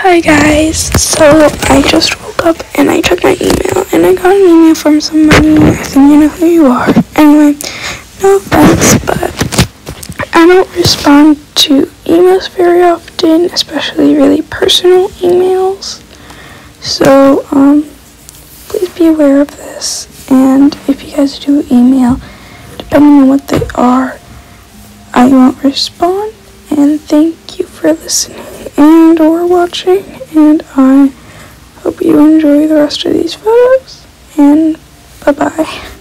Hi guys, so I just woke up and I checked my email and I got an email from somebody. I think you know who you are. Anyway, no offense, but I don't respond to emails very often, especially really personal emails. So, please be aware of this. And if you guys do email, depending on what they are, I won't respond. And thank you for listening and or watching, and I hope you enjoy the rest of these photos, and bye bye.